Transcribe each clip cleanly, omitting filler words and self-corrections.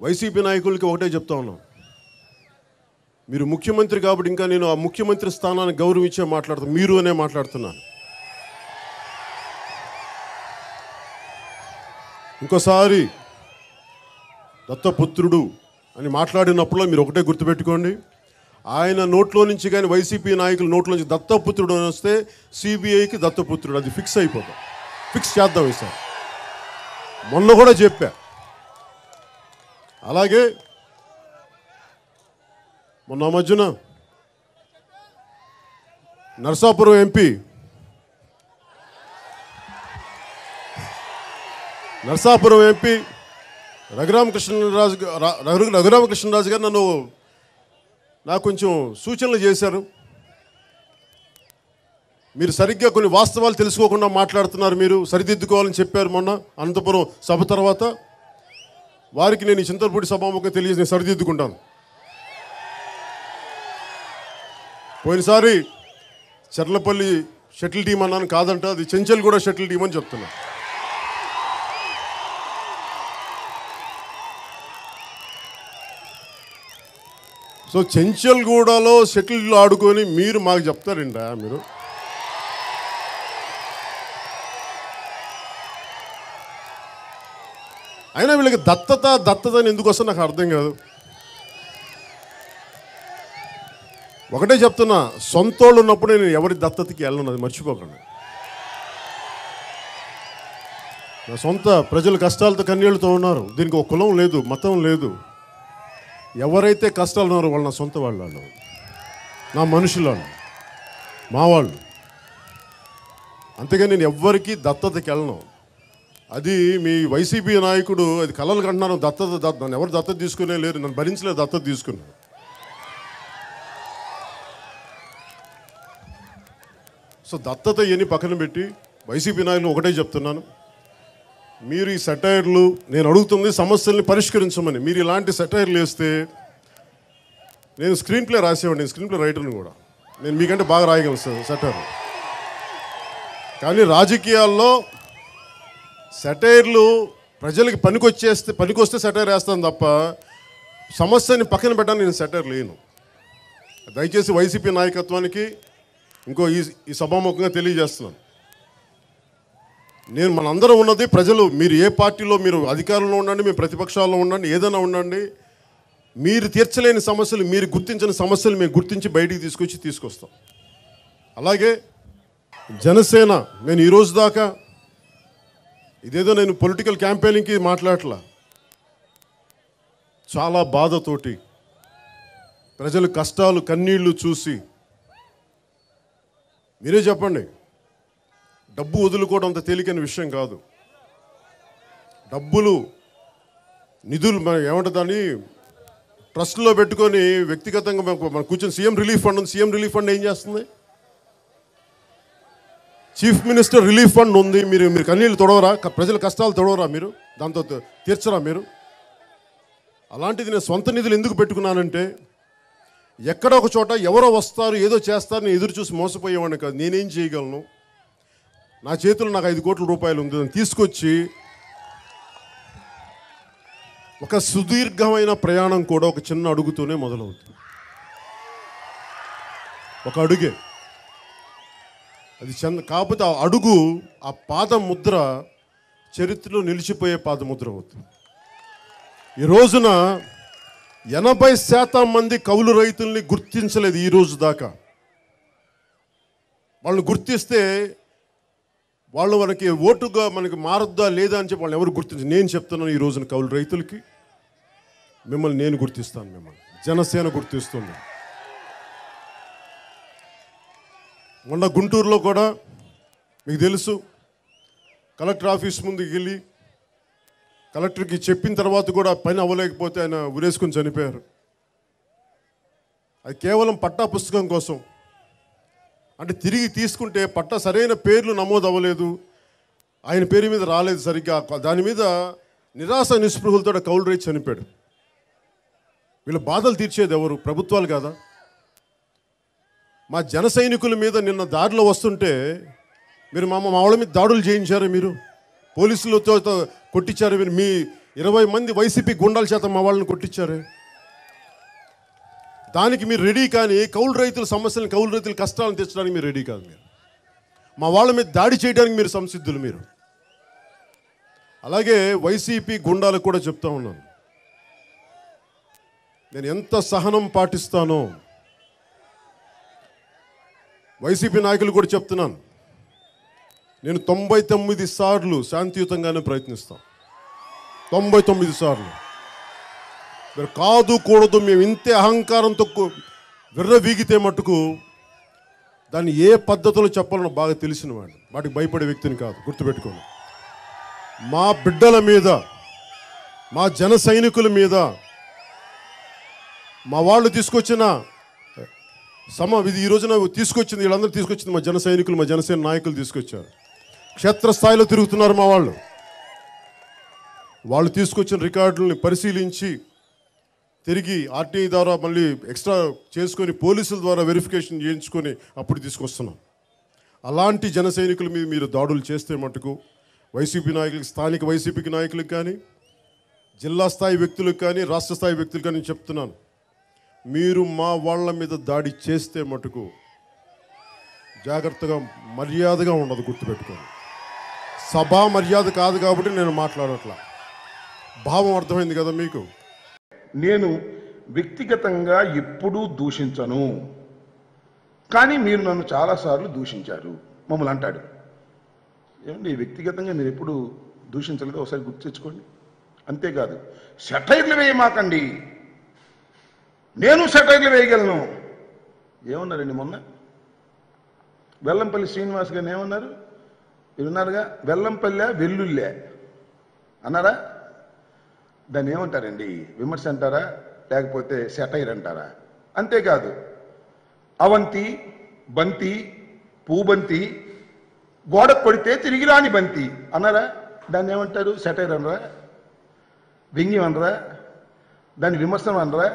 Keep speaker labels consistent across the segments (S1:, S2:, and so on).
S1: YCP నాయకులకి ఒకటే చెప్తా ఉన్నాం, మీరు ముఖ్యమంత్రి కాబట్టి ఇంకా నేను ఆ ముఖ్యమంత్రి స్థానాన్ని గౌరవించే మాట్లాడుతాను, మీరు అనే మాట్లాడుతున్నాను. ఇంకోసారి దత్తపుత్రుడు అని మాట్లాడినప్పుడు మీరు ఒకటే గుర్తుపెట్టుకోండి, ఆయన నోట్లో నుంచి కానీ వైసీపీ నాయకుల నోట్లో నుంచి దత్తపుత్రుడు అని వస్తే సిబిఐకి దత్తపుత్రుడు, అది ఫిక్స్ అయిపోతాం, ఫిక్స్ చేద్దాం ఈసారి. మొన్న కూడా చెప్పా. అలాగే మొన్న మధ్యన నరసాపురం ఎంపీ రఘురామకృష్ణరాజు గారు నాకు కొంచెం సూచనలు చేశారు. మీరు సరిగ్గా కొన్ని వాస్తవాలు తెలుసుకోకుండా మాట్లాడుతున్నారు, మీరు సరిదిద్దుకోవాలని చెప్పారు మొన్న అనంతపురం సభ తర్వాత. వారికి నేను ఈ చింతలపూడి సభాముఖంగా తెలియజేసి నేను సరిదిద్దుకుంటాను. పోయినసారి చర్లపల్లి షటిల్ టీం అన్నాను, కాదంట అది చెంచల్గూడ షటిల్ టీం అని చెప్తున్నా. సో చెంచల్గూడలో షటిల్ ఆడుకొని మీరు మాకు చెప్తారండి. మీరు అయినా వీళ్ళకి దత్తత అని ఎందుకు వస్తే నాకు అర్థం కాదు. ఒకటే చెప్తున్నా, సొంతోళ్ళు ఉన్నప్పుడు నేను ఎవరి దత్తతకి వెళ్ళను, అది మర్చిపోకండి. నా సొంత ప్రజలు కష్టాలతో కన్నీళ్లతో ఉన్నారు, దీనికి ఒక కులం లేదు, మతం లేదు. ఎవరైతే కష్టాలు ఉన్నారో వాళ్ళు నా సొంత వాళ్ళు, నా మనుషులు, మా వాళ్ళు. అంతేగాని నేను ఎవ్వరికీ దత్తతకి వెళ్ళను. అది మీ వైసీపీ నాయకుడు అది కలలు కంటున్నాను, నన్ను ఎవరు దత్తత తీసుకునే లేరు, నన్ను భరించలేదు దత్తత తీసుకున్నాను. సో దత్తత ఇవన్నీ పక్కన పెట్టి వైసీపీ నాయకులు ఒకటే చెప్తున్నాను, మీరు ఈ సెటైర్లు, నేను అడుగుతుంది సమస్యల్ని పరిష్కరించమని. మీరు ఇలాంటి సెటైర్లు వేస్తే, నేను స్క్రీన్ ప్లే రాసేవాడిని, నేను స్క్రీన్ ప్లే రైటర్ని కూడా, నేను మీకంటే బాగా రాయగలను సెటైర్. కానీ రాజకీయాల్లో సెటైర్లు ప్రజలకి పనికొస్తే సెటైర్ వేస్తాను తప్ప సమస్యని పక్కన పెట్టాను నేను సెటైర్ లేను. దయచేసి వైసీపీ నాయకత్వానికి ఇంకో ఈ సభాముఖంగా తెలియజేస్తున్నాను, మనందరం ఉన్నది ప్రజలు. మీరు ఏ పార్టీలో, మీరు అధికారంలో ఉండండి, మీరు ప్రతిపక్షాల్లో ఉండండి, ఏదైనా ఉండండి, మీరు తీర్చలేని సమస్యలు, మీరు గుర్తించిన సమస్యలు మేము గుర్తించి బయటికి తీసుకొస్తాం. అలాగే జనసేన, నేను ఈరోజు దాకా ఇదేదో నేను పొలిటికల్ క్యాంపెయినింగ్కి మాట్లాడట్లా, చాలా బాధతోటి ప్రజలు కష్టాలు కన్నీళ్లు చూసి, మీరే చెప్పండి, డబ్బు వదులుకోవడం అంత తేలికైన విషయం కాదు. డబ్బులు, నిధులు ఏమంటుందని ట్రస్ట్లో పెట్టుకొని వ్యక్తిగతంగా మనం కూర్చొని సీఎం రిలీఫ్ ఫండ్ ఉంది, సీఎం రిలీఫ్ ఫండ్ ఏం చేస్తుంది? చీఫ్ మినిస్టర్ రిలీఫ్ ఫండ్ ఉంది, మీరు కన్నీళ్ళు తొడవరా? ప్రజల కష్టాలు తొడవరా? మీరు దాంతో తీర్చరా? మీరు అలాంటిది నేను సొంత నిధులు ఎందుకు పెట్టుకున్నానంటే, ఎక్కడ ఒక చోట ఎవరో వస్తారు ఏదో చేస్తారు నేను ఎదురు చూసి మోసపోయేవాడిని కాదు. నేనేం చేయగలను, నా చేతుల్లో నాకు 5 కోట్ల రూపాయలు ఉంది, దాన్ని తీసుకొచ్చి ఒక సుదీర్ఘమైన ప్రయాణం కూడా ఒక చిన్న అడుగుతోనే మొదలవుతుంది. ఒక అడుగే అది కాకపోతే ఆ అడుగు, ఆ పాదముద్ర చరిత్రలో నిలిచిపోయే పాదముద్ర అవుతుంది. ఈ రోజున 80% మంది కౌలు రైతుల్ని గుర్తించలేదు ఈ రోజు దాకా. వాళ్ళు గుర్తిస్తే వాళ్ళు మనకి ఓటుగా మనకి మారద్దా లేదా అని చెప్పి వాళ్ళు ఎవరు గుర్తించారు. నేను చెప్తున్నాను, ఈ రోజున కౌలు రైతులకి మిమ్మల్ని నేను గుర్తిస్తాను, మిమ్మల్ని జనసేన గుర్తిస్తుంది. మొన్న గుంటూరులో కూడా మీకు తెలుసు, కలెక్టర్ ఆఫీస్ ముందుకు వెళ్ళి కలెక్టర్కి చెప్పిన తర్వాత కూడా పని అవ్వలేకపోతే ఆయన ఉరేసుకుని చనిపోయారు. అది కేవలం పట్టా పుస్తకం కోసం. అంటే తిరిగి తీసుకుంటే పట్టా సరైన పేర్లు నమోదు అవ్వలేదు, ఆయన పేరు మీద రాలేదు సరిగ్గా. దాని మీద నిరాశ నిస్పృహలతో కౌలు రైతు చనిపోయాడు. వీళ్ళ బాధలు తీర్చేది ఎవరు? ప్రభుత్వాలు కాదా? మా జన సైనికుల మీద నిన్న దారిలో వస్తుంటే మీరు మా వాళ్ళ మీద దాడులు చేయించారు, మీరు పోలీసులతో కొట్టించారు, మీరు 20 మంది వైసీపీ గుండాల చేత మా వాళ్ళని కొట్టించారే. దానికి మీరు రెడీ కానీ కౌలు రైతుల సమస్యలను, కౌలు రైతుల కష్టాలను తెచ్చడానికి మీరు రెడీ కాదు. మీరు మా వాళ్ళ మీద దాడి చేయడానికి మీరు సంసిద్ధులు. మీరు అలాగే వైసీపీ గుండాలకు కూడా చెప్తా ఉన్నాను, నేను ఎంత సహనం పాటిస్తానో వైసీపీ నాయకులు కూడా చెప్తున్నాను. నేను 99 సార్లు శాంతియుతంగానే ప్రయత్నిస్తాం. 99 సార్లు. మీరు కాదు కూడదు, మేము ఇంతే అహంకారంతో విర్రవీగితే మట్టుకు దాన్ని ఏ పద్ధతిలో చెప్పాలనో బాగా తెలిసిన వాడిని, వాటికి భయపడే వ్యక్తిని కాదు. గుర్తుపెట్టుకోండి. మా బిడ్డల మీద, మా జన సైనికుల మీద, మా వాళ్ళు తీసుకొచ్చిన ఇది ఈ రోజున తీసుకొచ్చింది, వీళ్ళందరూ తీసుకొచ్చింది మా జన సైనికులు, మా జనసేన నాయకులు తీసుకొచ్చారు. క్షేత్రస్థాయిలో తిరుగుతున్నారు మా వాళ్ళు. వాళ్ళు తీసుకొచ్చిన రికార్డులని పరిశీలించి తిరిగి ఆర్టీఐ ద్వారా మళ్ళీ ఎక్స్ట్రా చేసుకొని పోలీసుల ద్వారా వెరిఫికేషన్ చేయించుకొని అప్పుడు తీసుకొస్తున్నాం. అలాంటి జన సైనికుల మీద మీరు దాడులు చేస్తే మటుకు వైసీపీ నాయకులకి, స్థానిక వైసీపీకి నాయకులకు కానీ, జిల్లా స్థాయి వ్యక్తులకు కానీ, రాష్ట్ర స్థాయి వ్యక్తులకు కానీ చెప్తున్నాను, మీరు మా వాళ్ళ మీద దాడి చేస్తే మటుకు జాగ్రత్తగా, మర్యాదగా ఉండదు. గుర్తుపెట్టుకోండి. సభా మర్యాద కాదు కాబట్టి నేను మాట్లాడట్లా. భావం అర్థమైంది కదా మీకు?
S2: నేను వ్యక్తిగతంగా ఎప్పుడూ దూషించను, కానీ మీరు నన్ను చాలాసార్లు దూషించారు మమ్మల్ని అంటాడు. ఏమండి, వ్యక్తిగతంగా మీరు ఎప్పుడు దూషించలేదు, ఒకసారి గుర్తు తెచ్చుకోండి. అంతేకాదు, సెటైర్లు వేయమాకండి, నేను సెటైర్లు వేయగలను. ఏమన్నారండి మొన్న వెల్లంపల్లి శ్రీనివాస్ గారిని ఏమన్నారు? విన్నారుగా, వెల్లంపల్లె వెల్లుల్లే అన్నారా? దాన్ని ఏమంటారండి? విమర్శ అంటారా, లేకపోతే సెటైర్ అంటారా? అంతేకాదు, అవంతి, బంతి, పూబంతి, గోడ కొడితే తిరిగి రాని బంతి అన్నారా? దాన్ని ఏమంటారు? సెటైర్ అనరా? వ్యంగ్యం అనరా? దాన్ని విమర్శనం అనరా?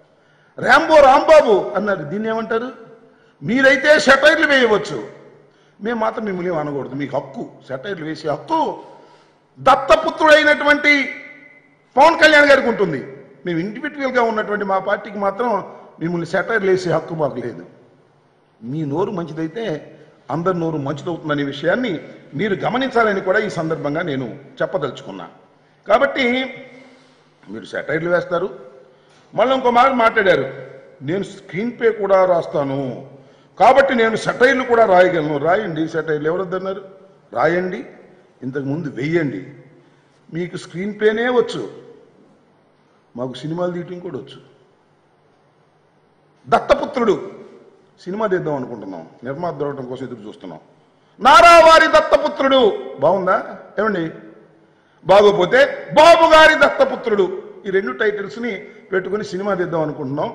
S2: రాంబాబు అన్నారు, దీన్ని ఏమంటారు? మీరైతే సెటైర్లు వేయవచ్చు, మేము మాత్రం మిమ్మల్ని అనకూడదు. మీకు హక్కు, సెటైర్లు వేసే హక్కు దత్తపుత్రుడైనటువంటి పవన్ కళ్యాణ్ గారికి ఉంటుంది. మేము ఇండివిజువల్గా ఉన్నటువంటి మా పార్టీకి మాత్రం మిమ్మల్ని సెటైర్లు వేసే హక్కు మాకు లేదు. మీ నోరు మంచిదైతే అందరి నోరు మంచిదవుతుందనే విషయాన్ని మీరు గమనించాలని కూడా ఈ సందర్భంగా నేను చెప్పదలుచుకున్నా. కాబట్టి మీరు సెటైర్లు వేస్తారు. మళ్ళీ ఇంకో మాట మాట్లాడారు, నేను స్క్రీన్ ప్లే కూడా రాస్తాను కాబట్టి నేను సెటైర్లు కూడా రాయగలను. రాయండి, సెటైర్లు ఎవరొద్దన్నారు? రాయండి, ఇంతకుముందు వెయ్యండి. మీకు స్క్రీన్ ప్లేనే వచ్చు, మాకు సినిమాలు తీయటం కూడా వచ్చు. దత్తపుత్రుడు సినిమా తీద్దాం అనుకుంటున్నాం, నిర్మాత దొరకడం కోసం ఎదురు చూస్తున్నాం. నారావారి దత్తపుత్రుడు బాగుందా? ఏమండి, బాగోపోతే బాబు గారి దత్తపుత్రుడు, ఈ 2 టైటిల్స్ని పెట్టుకుని సినిమా తీద్దాం అనుకుంటున్నాం.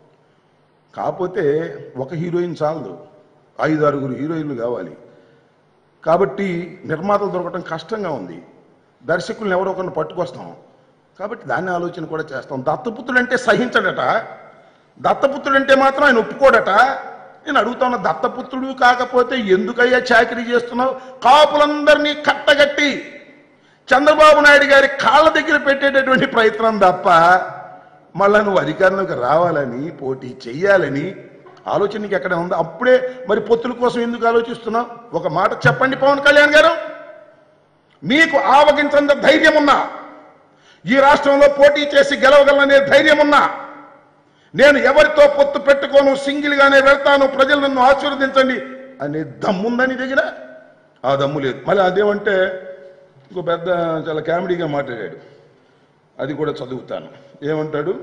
S2: కాకపోతే ఒక హీరోయిన్ చాలదు, 5-6 హీరోయిన్లు కావాలి. కాబట్టి నిర్మాతలు దొరకటం కష్టంగా ఉంది. దర్శకులను ఎవరో ఒకరిని పట్టుకొస్తాం, కాబట్టి దాన్ని ఆలోచన కూడా చేస్తాం. దత్తపుత్రుడు అంటే సహించడట, దత్తపుత్రుడు అంటే మాత్రం ఆయన ఒప్పుకోడట. నేను అడుగుతున్నా, దత్తపుత్రుడు కాకపోతే ఎందుకయ్యా చాకరీ చేస్తున్నావు? కాపులందరినీ కట్టగట్టి చంద్రబాబు నాయుడు గారి కాళ్ళ దగ్గర పెట్టేటటువంటి ప్రయత్నం తప్ప మళ్ళా నువ్వు అధికారంలోకి రావాలని, పోటీ చెయ్యాలని ఆలోచన నీకు ఎక్కడ ఉందా? అప్పుడే మరి పొత్తుల కోసం ఎందుకు ఆలోచిస్తున్నావు? ఒక మాట చెప్పండి పవన్ కళ్యాణ్ గారు, మీకు ఆవగించంత ధైర్యం ఉన్నా, ఈ రాష్ట్రంలో పోటీ చేసి గెలవగలనే ధైర్యం ఉన్నా, నేను ఎవరితో పొత్తు పెట్టుకోను, సింగిల్గానే వెళ్తాను, ప్రజలు నన్ను ఆశీర్వదించండి అనే దమ్ముందని దగ్గర ఆ దమ్ము లేదు. మళ్ళీ అదేమంటే ఇంకో పెద్ద చాలా కామెడీగా మాట్లాడాడు, అది కూడా చదువుతాను. ఏమంటాడు?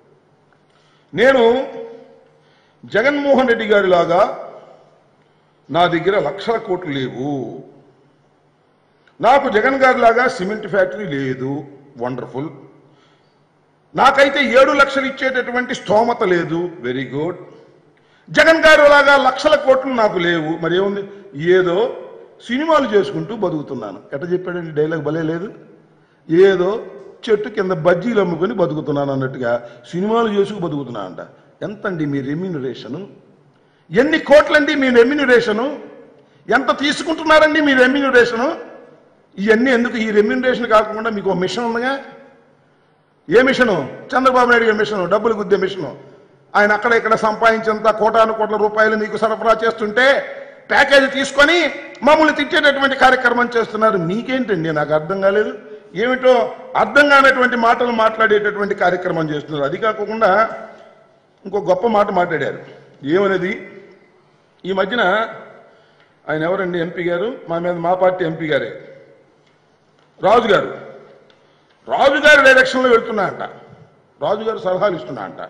S2: నేను జగన్మోహన్ రెడ్డి గారి లాగా నా దగ్గర లక్షల కోట్లు లేవు, నాకు జగన్ గారి లాగా సిమెంట్ ఫ్యాక్టరీ లేదు, వండర్ఫుల్. నాకైతే 7 లక్షలు ఇచ్చేటటువంటి స్తోమత లేదు, వెరీ గుడ్. జగన్ గారు లాగా లక్షల కోట్లు నాకు లేవు, మరి ఏముంది, ఏదో సినిమాలు చేసుకుంటూ బతుకుతున్నాను. ఎట్లా చెప్పాడండి డైలాగ్? భలే లేదు. ఏదో చెట్టు కింద బజ్జీలు అమ్ముకొని బతుకుతున్నాను అన్నట్టుగా సినిమాలు చేసుకు బతుకుతున్నానంట. ఎంతండి మీ రెమ్యూనరేషను? ఎన్ని కోట్లండి మీ రెమ్యూనరేషను? ఎంత తీసుకుంటున్నారండి మీ రెమ్యూనరేషను? ఇవన్నీ ఎందుకు? ఈ రెమ్యూనరేషన్ కాకుండా మీకు మిషన్ ఉందిగా, ఏ మిషను? చంద్రబాబు నాయుడు గారి మిషను, డబ్బులు గుద్దే మిషను. ఆయన అక్కడ ఇక్కడ సంపాదించేంత కోటాను కోట్ల రూపాయలు మీకు సరఫరా చేస్తుంటే ప్యాకేజీ తీసుకొని మమ్మల్ని తిట్టేటటువంటి కార్యక్రమం చేస్తున్నారు. మీకేంటండి? నాకు అర్థం కాలేదు. ఏమిటో అర్థం కానటువంటి మాటలు మాట్లాడేటటువంటి కార్యక్రమం చేస్తున్నారు. అది కాకుండా ఇంకో గొప్ప మాట మాట్లాడారు. ఏమనేది? ఈ మధ్యన ఆయన ఎవరండి ఎంపీ గారు, మా పార్టీ ఎంపీ గారే, రాజుగారు డైరెక్షన్లో వెళ్తున్నా అంట, రాజుగారు సలహాలు ఇస్తున్నా అంట.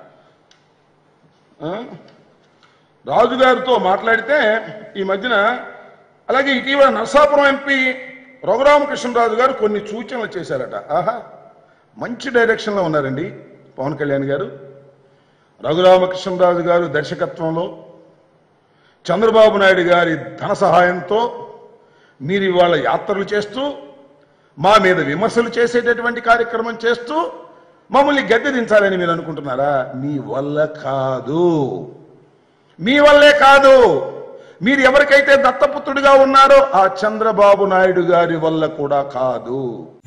S2: రాజుగారితో మాట్లాడితే ఈ మధ్యన, అలాగే ఇటీవల నరసాపురం ఎంపీ రఘురామకృష్ణరాజు గారు కొన్ని సూచనలు చేశారట. ఆహా, మంచి డైరెక్షన్లో ఉన్నారండి పవన్ కళ్యాణ్ గారు. రఘురామకృష్ణరాజు గారు దర్శకత్వంలో చంద్రబాబు నాయుడు గారి ధన సహాయంతో మీరు ఇవాళ యాత్రలు చేస్తూ మా మీద విమర్శలు చేసేటటువంటి కార్యక్రమం చేస్తూ మమ్మల్ని గద్దె దించాలని మీరు అనుకుంటున్నారా? మీ వల్ల కాదు, మీ వల్లే కాదు. మీరు ఎవరికైతే దత్తపుత్రుడిగా ఉన్నారో ఆ చంద్రబాబు నాయుడు గారి వల్ల కూడా కాదు.